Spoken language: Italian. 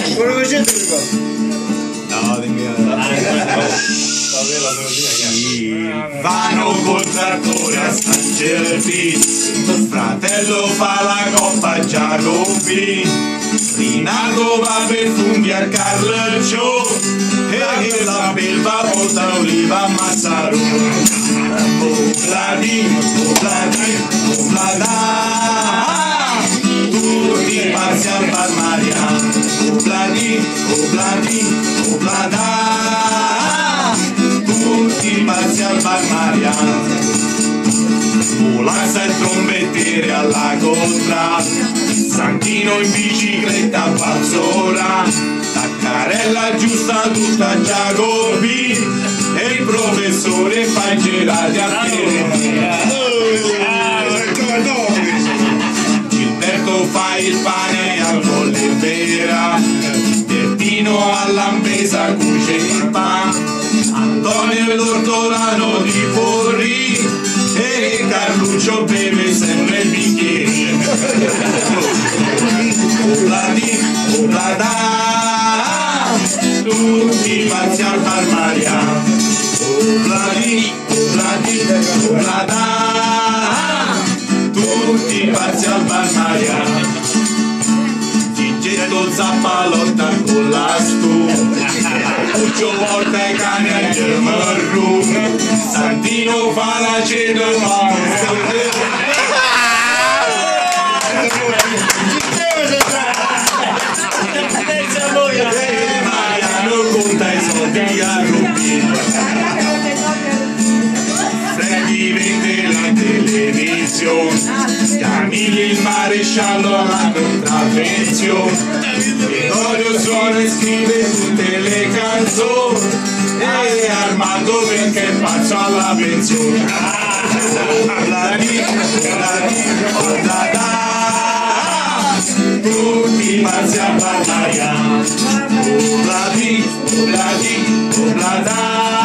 Quello che c'è qua? No, dimmi. Vanno col trattore a stangere il pizzo, fratello fa la coppa a Giacobbi, Rinaldo va per funghi a Carleccio e la belva porta oliva a Mazzaro. Obladi, obladi, oblada, tutti pazzi al Bar Maria. Obladi, obladi, oblada, tutti pazzi al Bar Maria. Volanza e trombettiere alla contra, Santino in bicicletta a Bazzora, Taccarella giusta tutta a Giacobbi e il professore fa i gelati a Gilberto fa il pane al Colle Vera, Bettino a Lampesa cuce il pan, Antonio l'ortolano di Forri e Carluccio beve sempre il bicchiere. Obladi, oblada, tutti pazzi al Bar Maria. Obladi, obladi, oblada, tutti pazzi al Bar Maria. Gigetto Zappalotta con la stufa, Puccio porta i cani al Germarru, Santino fa la cena Mariano conta i soldi a Rubino, Freddy vende la televisione, Camilli il maresciallo alla contravvenzione, Vittorio suona e scrive tutte le canzoni e Armando perché è pazzo alla pensione. Tutti pazzi a Bar Maria. Obladi, obladi, oblada.